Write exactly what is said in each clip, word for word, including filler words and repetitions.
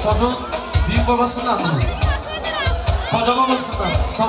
Çocuğun büyük babasından mı? Koca babasından. Stop.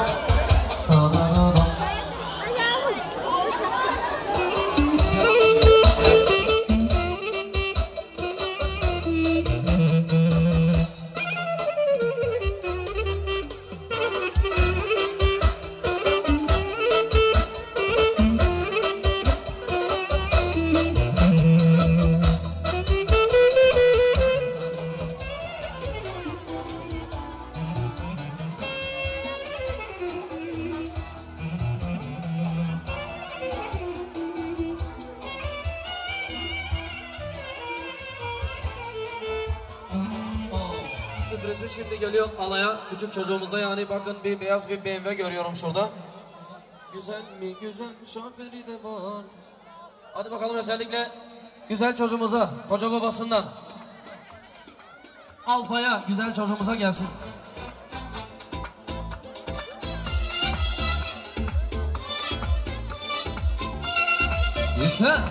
Sürprizi şimdi geliyor alaya, küçük çocuğumuza. Yani bakın, bir beyaz bir B M W görüyorum şurada. Güzel mi güzel, şoförü de var. Hadi bakalım, özellikle güzel çocuğumuza, koca babasından Alpay'a, güzel çocuğumuza gelsin. Güzel.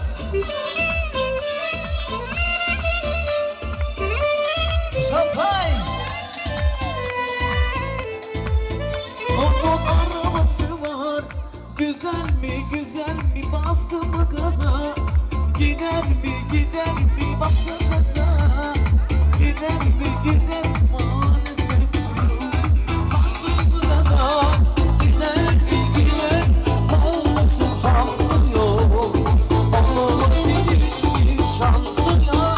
Şapay. Onun arabası var. Güzel mi güzel mi, bastı mı gaza? Gider mi gider mi, bastı gaza? Gider mi gider maalesef güzel. Bastı mı gaza? Gider mi gider maalesef şansı yok. Onun için hiçbir şansı yok.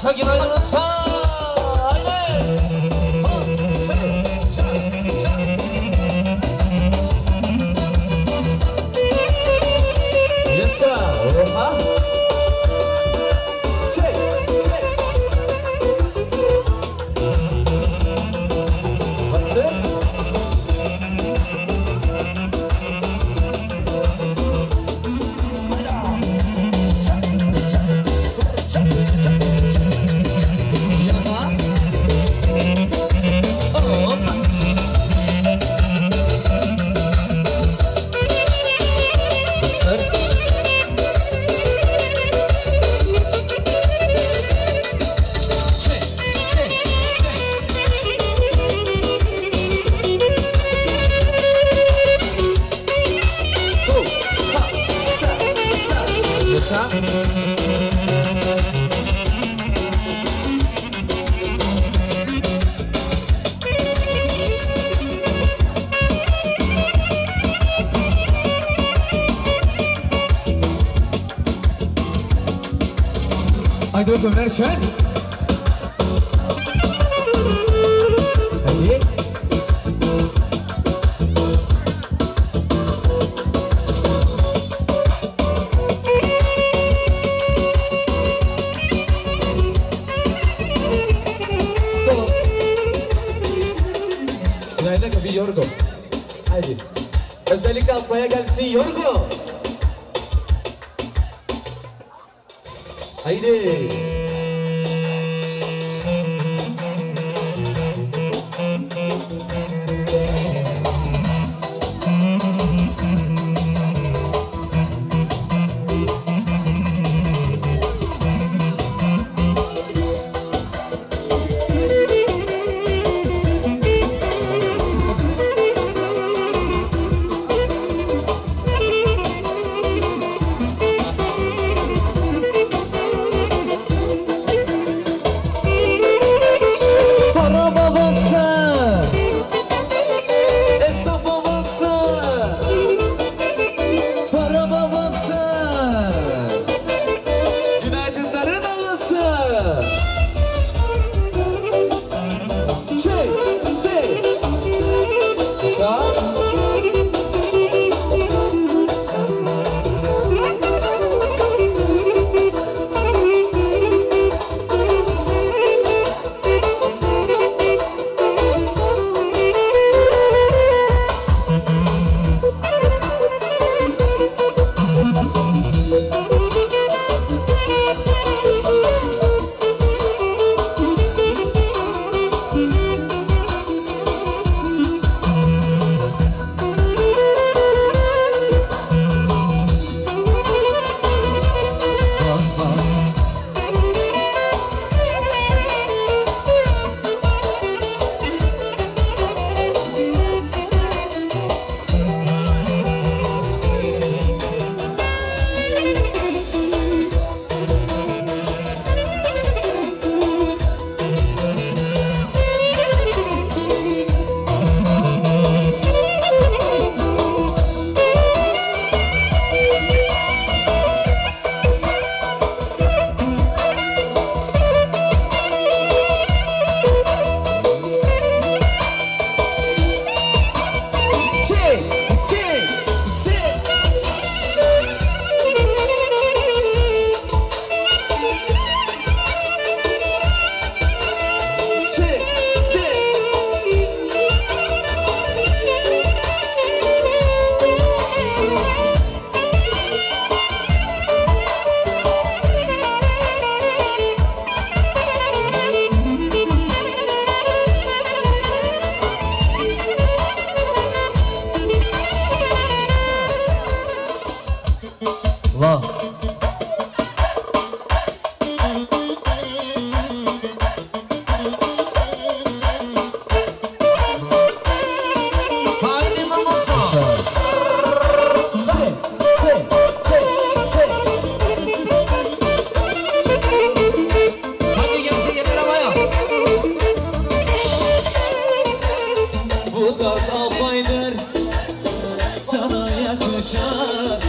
Başa günaydın lütfen. Haydi. Yes sir. Oha. Shake, shake. What's that? Haydi bakalım ver şen. Hadi. Son. Günaydın bir Yorgo. Haydi. Özellikle Alpa'ya gelsin Yorgo. Haydi.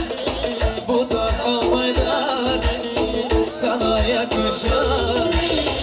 Bu da olaylar sana yakışır.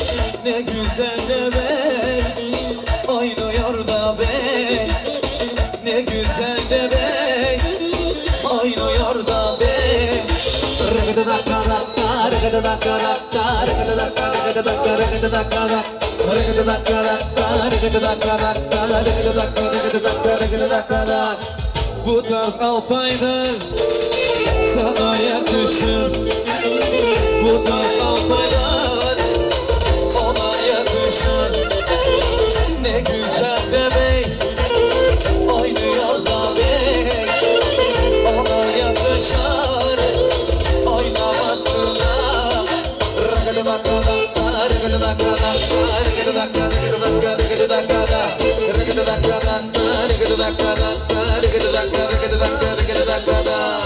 Ne güzel de bey oynuyor da bey. Ne güzel de bey oynuyor da bey. Rıgıdı dakka dakka, rıgıdı dakka dakka, rıgıdı dakka, rıgıdı dakka, rıgıdı dakka dakka. Rıgıdı dakka dakka, rıgıdı dakka dakka, rıgıdı dakka, rıgıdı dakka, rıgıdı dakka dakka. Bu tarz alpaylar sana yakışır. Bu tarz alpaylar sana yakışır. Ne güzel de bey oynuyor da bey. Ona yakışır oynamasına. Rıgıdı dakka dakka, rıgıdı dakka dakka, rıgıdı dakka, rıgıdı dakka, rıgıdı dakka da. Rıgıdı dakka dakka, rıgıdı dakka dakka, rıgıdı dakka, rıgıdı dakka, rıgıdı dakka da.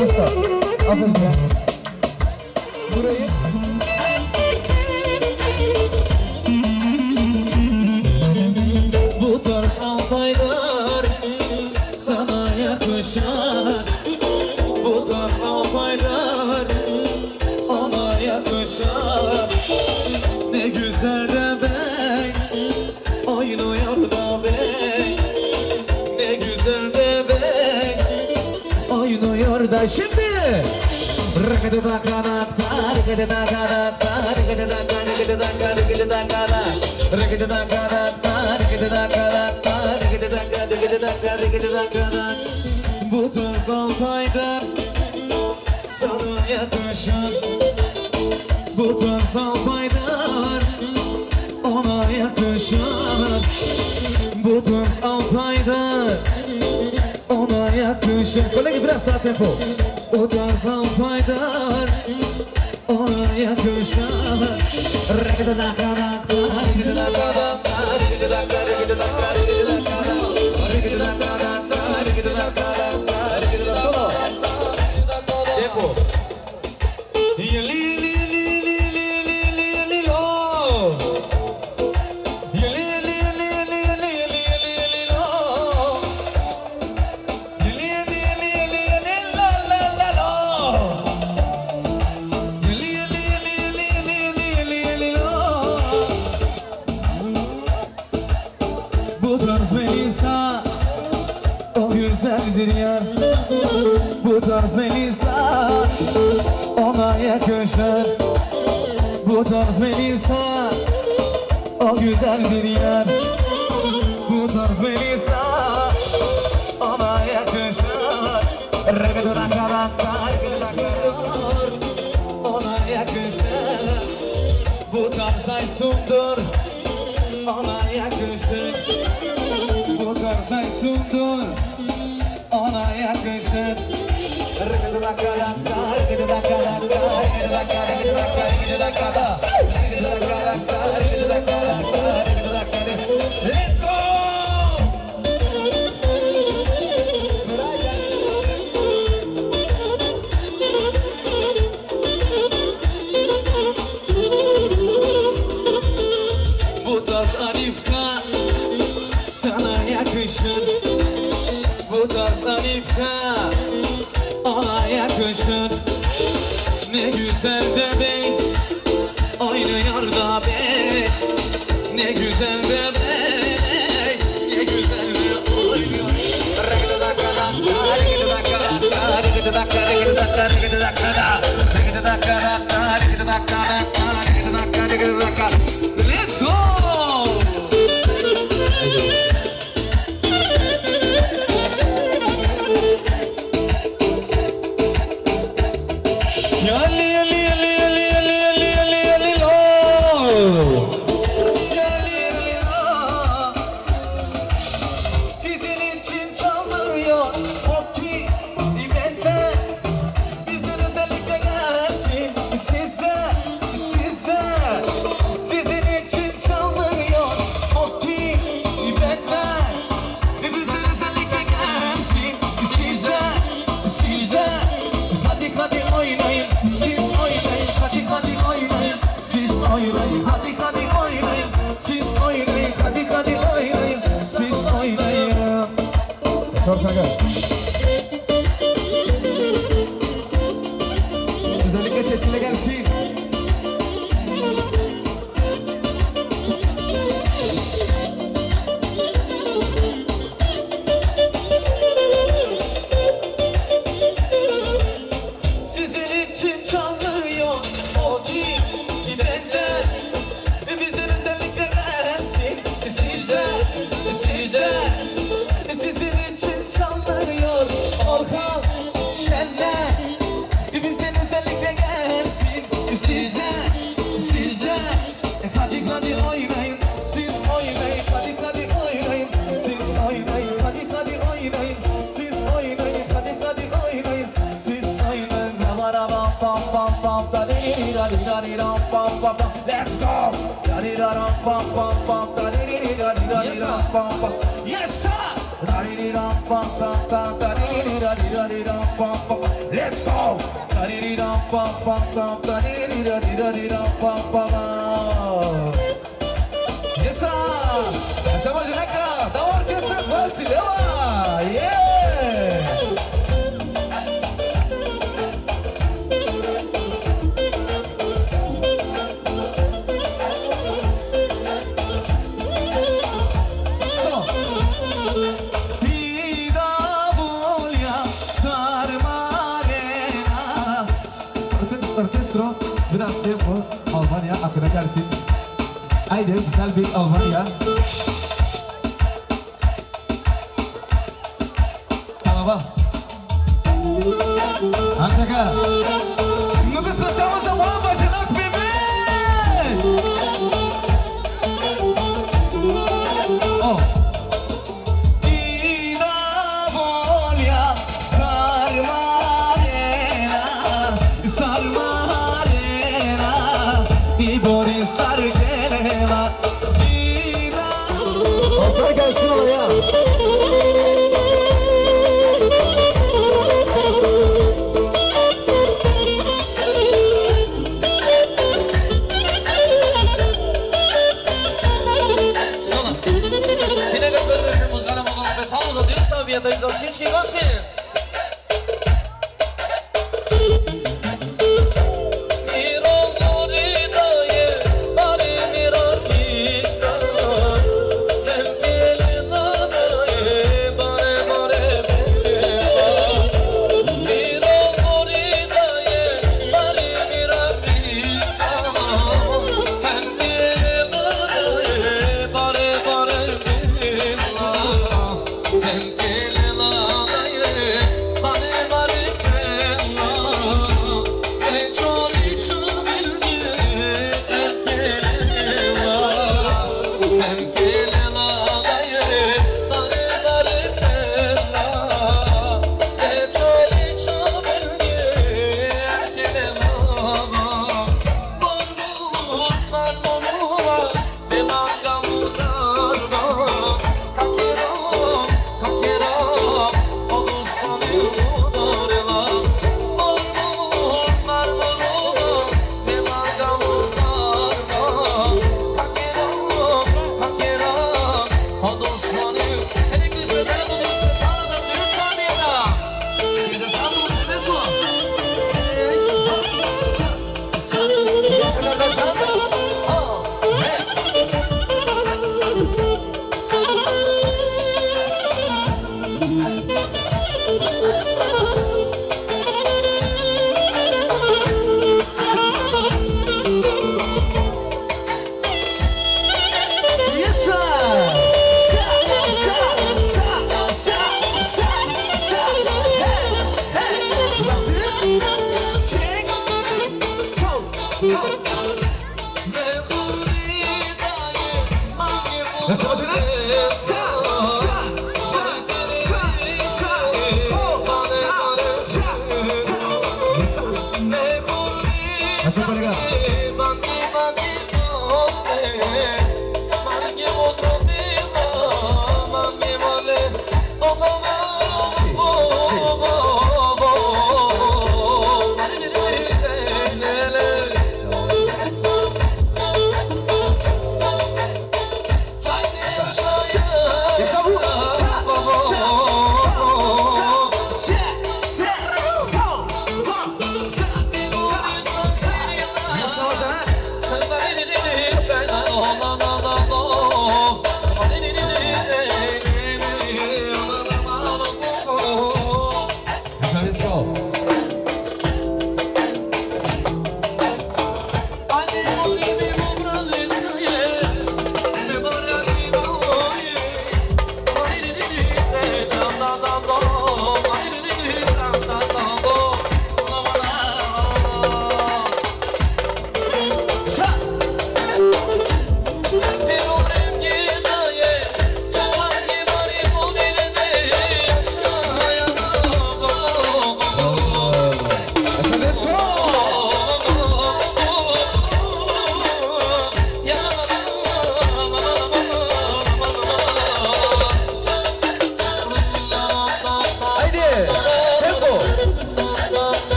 Usta. Aferin ya. Burayı. Bu tarz alpaylar sana yakışar. Bu tarz alpaylar sana yakışar. Ne güzel de bey oynuyor da bey. Ne güzel de bey oynuyor da şimdi. Rıkıdı da kanatlar, rıkıdı da kanatlar, rıkıdı da kanatlar, rıkıdı da kanatlar, rıkıdı da kanatlar, rıkıdı da kanatlar, rıkıdı da kanatlar, rıkıdı da kanatlar, rıkıdı da kanatlar. Bu tarz alpaylar sana yakışır. Bu tarz alpaylar ona yakışır. Bu tarz alpaylar ona yakışır. Kolegi biraz daha tempo. Bu tarz alpaylar ona yakışır. Rıkıdı da kanatlar, rıkıdı da kanatlar, rıkıdı da kanatlar, rıkıdı da kanatlar, rıkıdı da kanatlar, rıkıdı da kanatlar, rıkıdı da kanatlar, rıkıdı da kanatlar. Tempo. Bu tarz Melisa o güzeldir yar. Bu tarz Melisa ona yakışır. Bu tarz Melisa o güzeldir yar. Bu tarz Melisa ona yakışır. Rıgıdıra karanlar ona yakışır. Bu tarz Aysun'dur ona yakışır. Bu tarz Aysun'dur ona yakışır. Rıgıdıra karanlar, rıgıdıra karanlar, rıgıdıra karanlar, rıgıdıra karanlar, rıgıdıra karanlar, rıgıdıra karanlar, rıgıdıra karanlar. Let's go! Bu tarz Arifka sana yakışır. Bu tarz Arifka ona yakışır. Ne güzel de bey oynuyor da bey. Ne güzel de bey, ne güzel de oynuyor. Rıgıdı da kanatlar, rıgıdı da kanatlar, rıgıdı da kanatlar, rıgıdı da kanatlar, rıgıdı da kanatlar, rıgıdı da kanatlar, rıgıdı da kanatlar, rıgıdı da kanatlar. Let's go! Yali yali yali yali yali yali yali yali lo. Yali yali lo. Sizin için çalıyor o ki divende. Bizden özellikle gelsin size, size. Sizin için çalıyor o ki divende. Bizden özellikle gelsin size, size. Hadi hadi oynayın, siz oynayın. Hadi hadi oynayın, siz oynayın. Hadi hadi oynayın, siz oynayın. Hadi hadi oynayın, siz oynayın. Çok kanka. Özellikle seçile gelsin. Sizin için çalıyor o ki gidenler. Bizden özellikle versin size, size. Sizin için çalıyor Orhan Şenler. Bizden özellikle gelsin size, size. Hadi hadi oynayın, siz oynayın. Hadi hadi oynayın, siz oynayın. Hadi hadi oynayın, siz oynayın. Hadi hadi oynayın, siz oynayın. Rabarabam pam pam pam da di di da di da di da pam pam pam. Let's go. Da di da da pam pam pam da di di da di da di da pam pam. Yes sir. Let's go! Yes, sir! Așa mă junecă! Da orchestra Vasileva! Yeah! So! Pida volia sarmarena. Orchestro, biraz tempo, Almanya, akına gelsin. Haydi güzel bir Almanya. Tamam. Antaga. Nubis pratamos a mão, bajanak bebê. Oh. Ina volia sarmarena, sarmarena, ibori sargela. Ina. Okey gelsin oraya. Vieta i Dolcinski gości.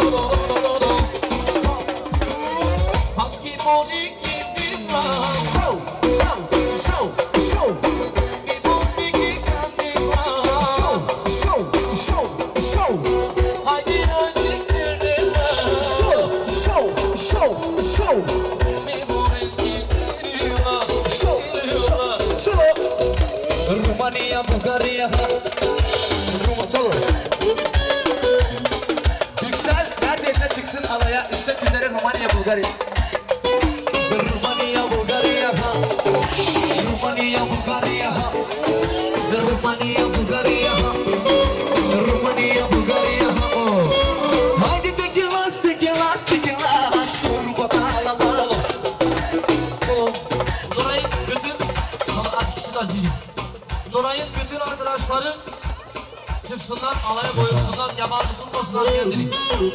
Rumania, Bulgaria, Ruma solo. Yüksel neredeyse çıksın alaya. İstek üzere Rumania, Bulgaria. Rumania, Bulgaria, Rumania, Bulgaria, Rumania, Bulgaria, Rumania, Bulgaria. Haydi tekilas, tekilas, tekilas. Turbo talama. Nuray'ın bütün sana aç kişi de acıyacak. Nuray'ın bütün arkadaşları çıksınlar, alaya boyunsunlar, yabancı tutmasınlar kendini.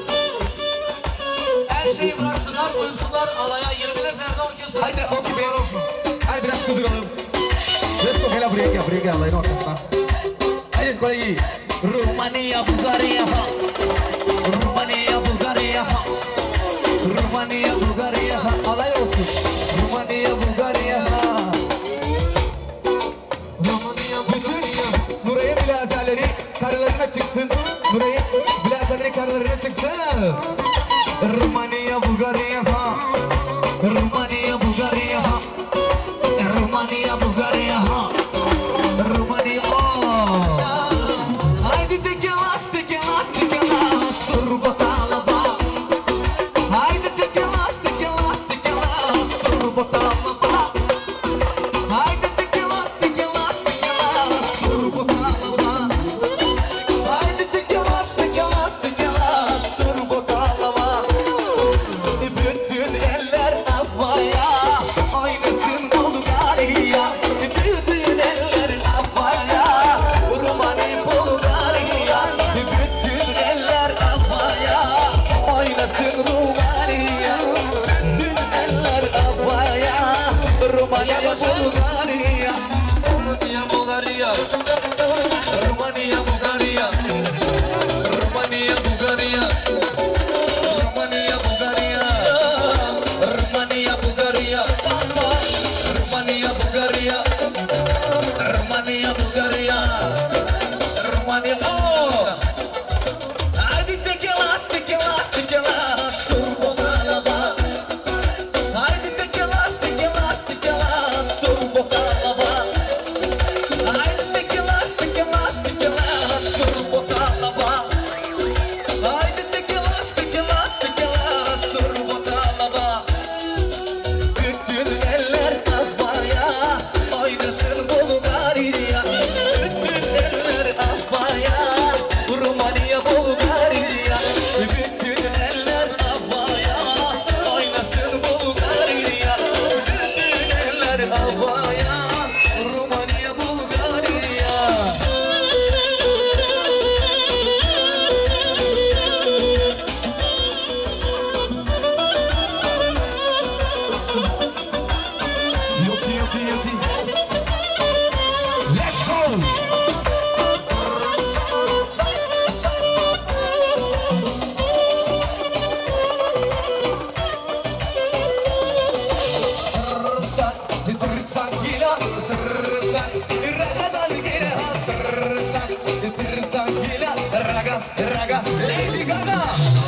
Her şeyi bıraksınlar, boyunsunlar alaya. yirmiler Ferdi Orkestra. Haydi okey be. olsun. Haydi biraz kuduralım. Let's go, hele buraya gel, buraya gel alayın ortasına. Haydi kolay. Rumania, Bulgaria, Rumania, Bulgaria, Rumania, Bulgaria. Alay olsun. Rumania, Bulgaria. Nuray'ın bilazerleri karılarına çıksın. Nuray'ın bilazerleri karılarına çıksın. Rumania, Bulgaria, Rumania, Bulgaria, Rumania, Bulgaria, Rumania. Haydi tekilas, tekilas, tekilas, turbo talaba. Haydi tekilas, tekilas, tekilas, turbo talaba. Haydi tekilas, tekilas, tekilas, turbo talaba. Haydi tekilas, tekilas, tekilas, turbo talaba. Bütün eller havaya, oynasın Bulgaria. Bütün eller havaya, Rumani, Bulgaria. Bütün eller havaya, oynasın Rumania. Bütün eller havaya, Rumania, Bulgaria. Rumania, Bulgaria. Rumania, Bulgaria. Rumania, Bulgaria. Rumania, Bulgaria. Rumania, Bulgaria. Rumania, Bulgaria. Rumania, Bulgaria. Rumania, oh! Haydi tekilas, tekilas, tekilas, turbo talaba. Haydi tekilas, tekilas, tekilas, turbo talaba. Haydi tekilas, tekilas, tekilas, turbo talaba. Haydi tekilas, tekilas, tekilas, turbo talaba. Bütün eller havaya, oynasın Bulgaria. Bütün eller havaya, Rumania, Bulgaria. Bütün eller havaya, oynasın Bulgaria. Bütün eller havaya, Rumania, Bulgaria. Yupi, yupi, yupi. Let's go! Lady Gaga!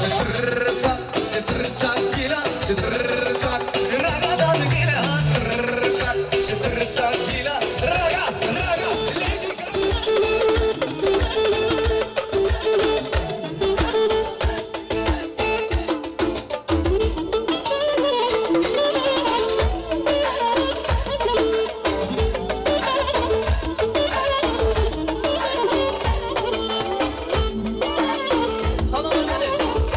Sana önerim.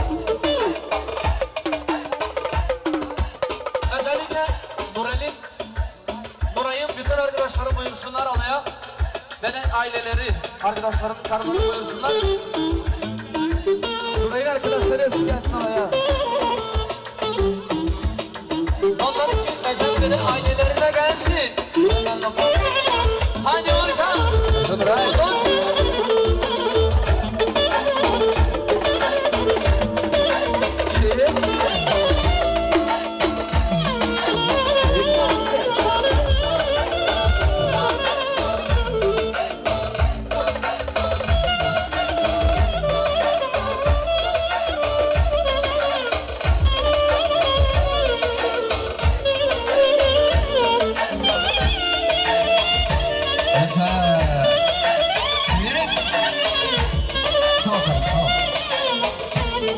Özellikle Nurel'in, Nuray'ın bütün arkadaşları buyursunlar alaya. Ve de aileleri, arkadaşlarının karıları buyursunlar. Nuray'ın arkadaşları hepsi gelsin alaya. Onlar için özellikle de aileleri de gelsin. Hadi Orkan. Nuray.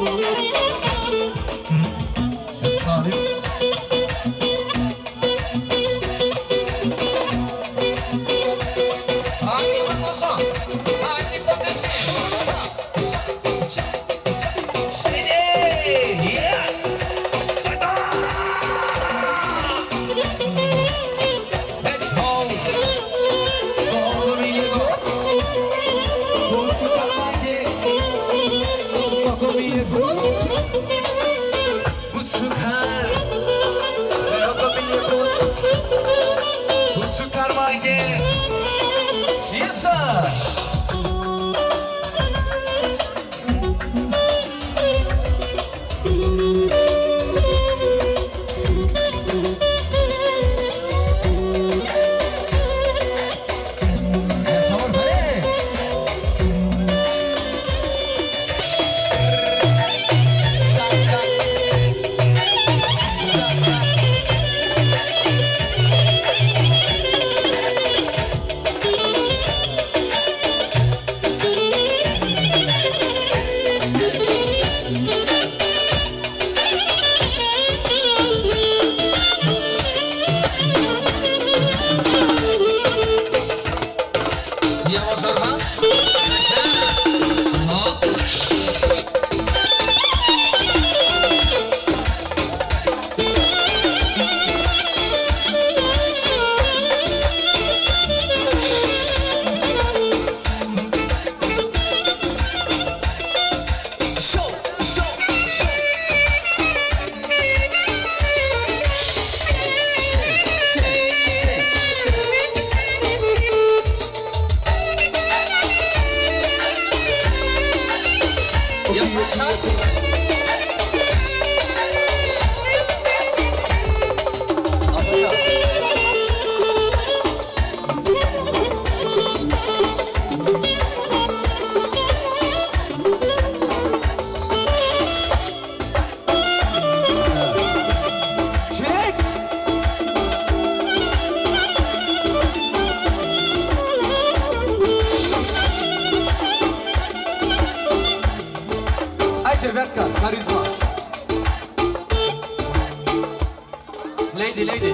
Lady, lady.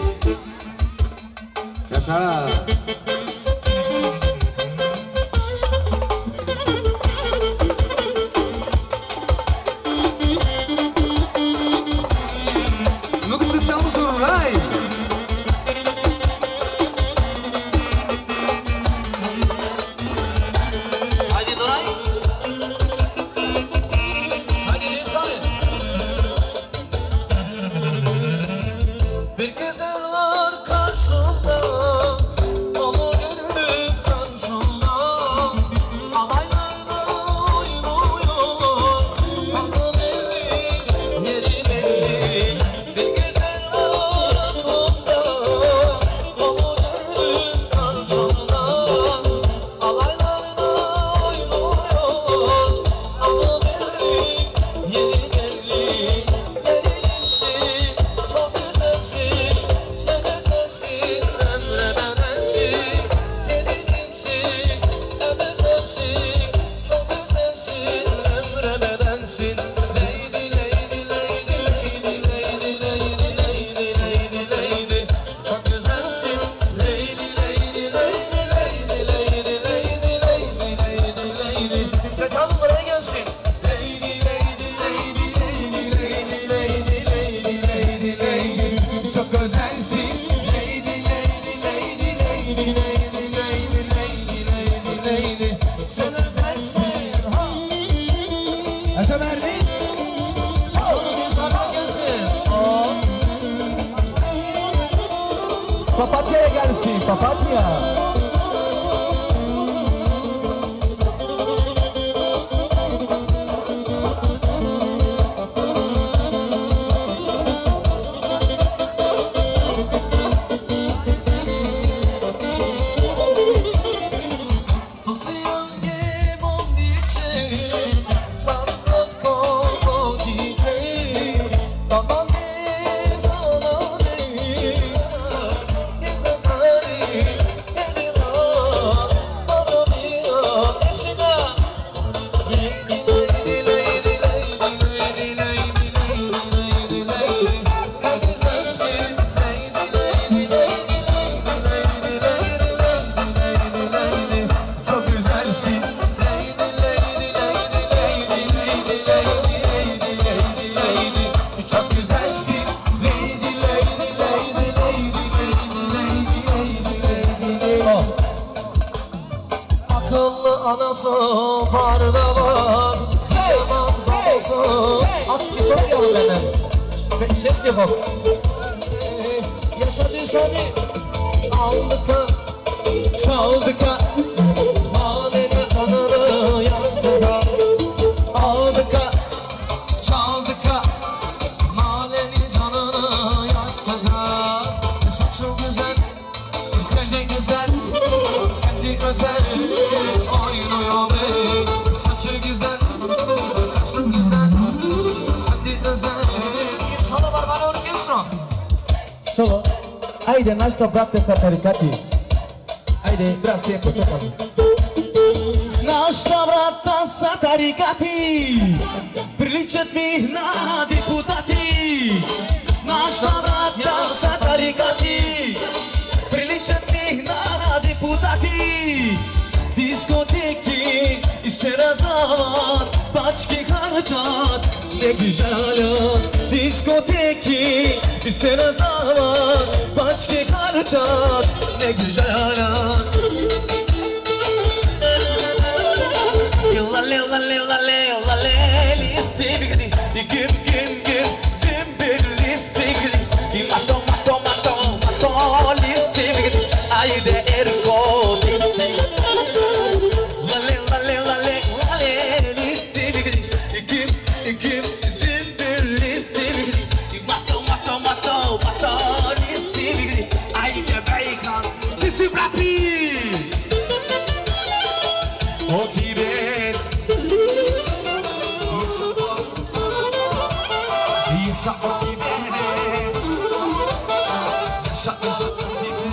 Yaşa. Ну-ка специално за рай. Haydi Nuray. Haydi Nisan. Bir güzel var karşımda, onu gönlüm karşımda. Alaylarda oynuyor, adı belli, yeri belli. Bir güzel var aklımda, onu gönlüm karşımda. Alaylarda oynuyor, adı belli, yeri belli. Delilimsin, çok güzelsin, sen özelsin, emredensin. Delilimsin, özelsin, çok güzelsin, emredensin. Lady, lady, lady, lady, lady, lady, lady, lady, lady. Çok güzelsin. Lady, lady, lady, lady, lady, lady, lady, lady, lady. Fetal buraya gelsin. Lady, lady, lady, lady, lady, lady, lady, lady, lady. Çok güzelsin. Lady, lady, lady, lady, lady, lady, lady, lady, lady. Sen özelsin. Ha. Yaşa Mervin. Şunu bir sabah gelsin. Aa. Papatya'ya gelsin, papatya. Tutuyor limon çiçeği, sarı koko çiçeği. Tamam bir tanari, bir tanari, bir anası barda var. Yaman babası. At bir sormayalım benden. Ses yapalım. Yaşadı seni aldık ha, çaldık ha, halini tanrı yaktık ha. Aldık ha, çaldık ha, halini canını yaktık ha. Saçı güzel, köşe güzel, kendi güzel oynuyor be. Saçı güzel, kaşı güzel, kendi güzel. Sana var bana orkestra. Solo. Haydi nașta brate satarikati. Haydi biraz tempo çok az. Nașta brata satarikati. Priličet mi na deputati. Nașta brata satarikati. Priličet mi na deputati. Diskoteki ise razat, paçki harcat. Ne güzel diskoteki ise razat, paçki harcat. Ne güzel. Yılale yılale yılale yılale lisibigdi, güm güm güm zimbirli sigli, mato mato mato mato lisibigdi, ayde erko lisi. Lale lale lale lale lisibigdi, güm güm zimbirli sigli, mato mato mato mato lisibigdi, ayde beykan lisibrapi. O gibi yaşa o gibi yaşa yaşa o gibi.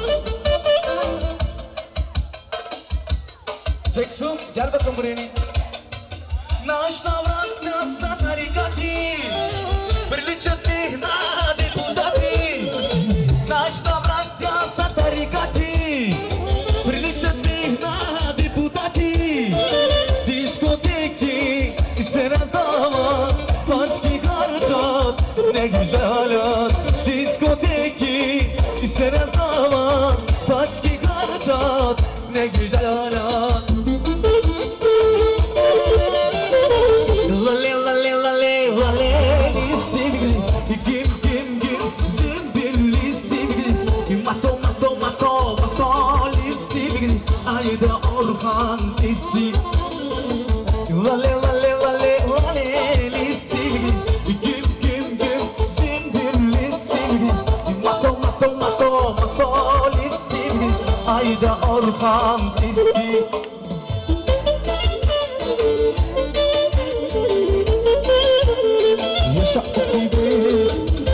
Jackson gel bakalım buraya. Naş davran nasa tarikati, priličet mi na deputati. Naš davran nasa tarikati, priličet mi na deputati. Diskoteki ise razdavat, paçki harcat. Ne güzel diskoteki ise razdavat, paçki harcat. Ne güzel. Lale lale lale lale lisibigli, gim gim gim zimbirli sigli, mato mato mato mato lisibigli, ayda Orhan lisi. Lale lale lale lale lisibigli, gim gim gim zimbirli sigli, mato mato mato mato lisibigli, ayda Orhan lisi. Yaşa o gibi.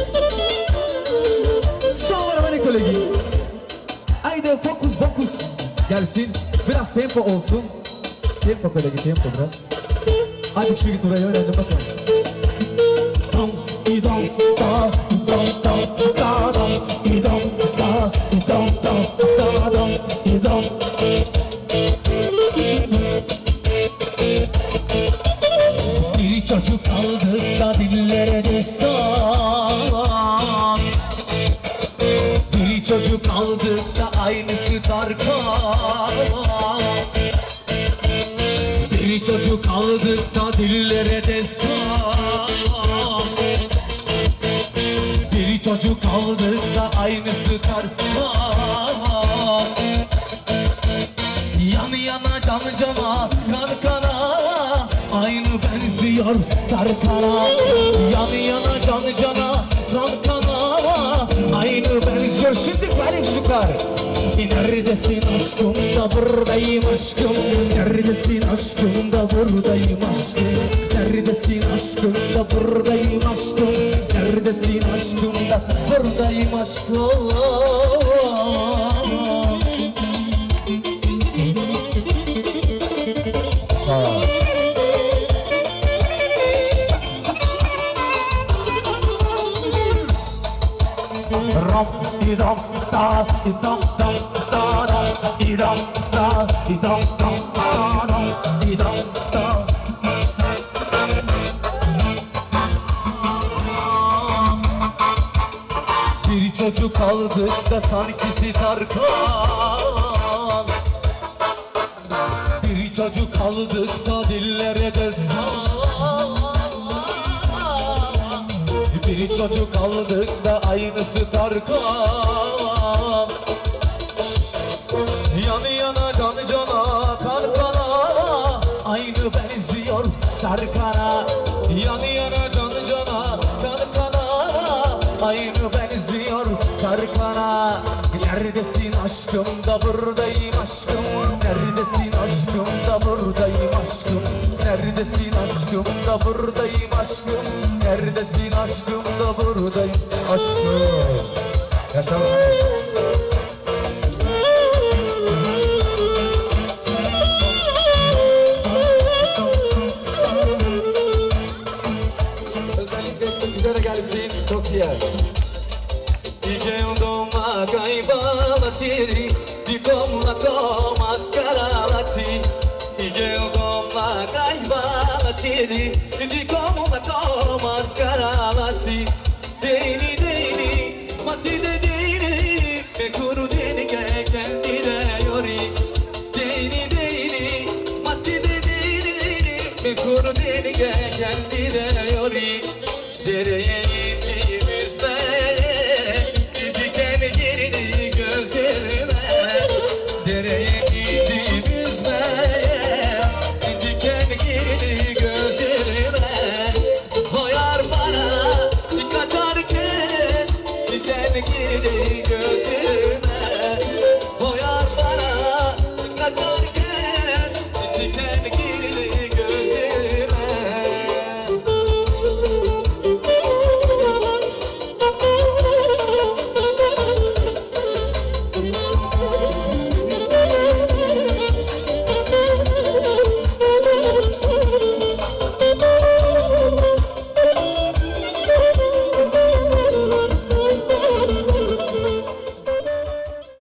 Sonra beni kolegi. Haydi fokus fokus gelsin. Biraz tempo olsun. Tempo kolegi, tempo biraz. Azıcık şu git buraya öğrendim bakalım. Dam idam da idam da da dam idam da idam da da dam idam. Bir çocuk aldık da dillere destan. Bir çocuk aldık da aynısı Tarkan. Bir çocuk aldık da dillere destan. Bir çocuk aldık da aynısı Tarkan. Yan yana can cana kan kana, aynı benziyor Tarkan'a. Yan yana can cana kan kana, aynı benziyor. Şimdi Felix Şukar. Neredesin aşkım da buradayım aşkım. Neredesin aşkım da buradayım aşkım. Neredesin aşkım da buradayım aşkım. Neredesin aşkım da buradayım aşkım. Ram idam da idam dam da dam idam da idam dam da dam idam da. Bir çocuk aldık da sankisi Tarkan. Bir çocuk kaldık da dillere destan. Bir çocuk aldık da aynısı Tarkan. Yan yana can cana Tarkan'a, aynı benziyor Tarkan'a. Yan yana can cana Tarkan'a, aynı benziyor Tarkan'a. Neredesin aşkım da buradayım aşkım. Neredesin aşkım da buradayım aşkım. Neredesin aşkım da buradayım aşkım. Neredesin aşkım da buradayım aşkım. Yaşa. Özellikle istekçilere gelsin dosya. Dicendo ma caibalatiri di como la mascaralati. Dicendo ma caibalatiri di como la mascaralati. Deni deni mati de deni me kuru deni ke kendine yori. Deni deni mati de deni me kuru deni ke kendine yori. Dere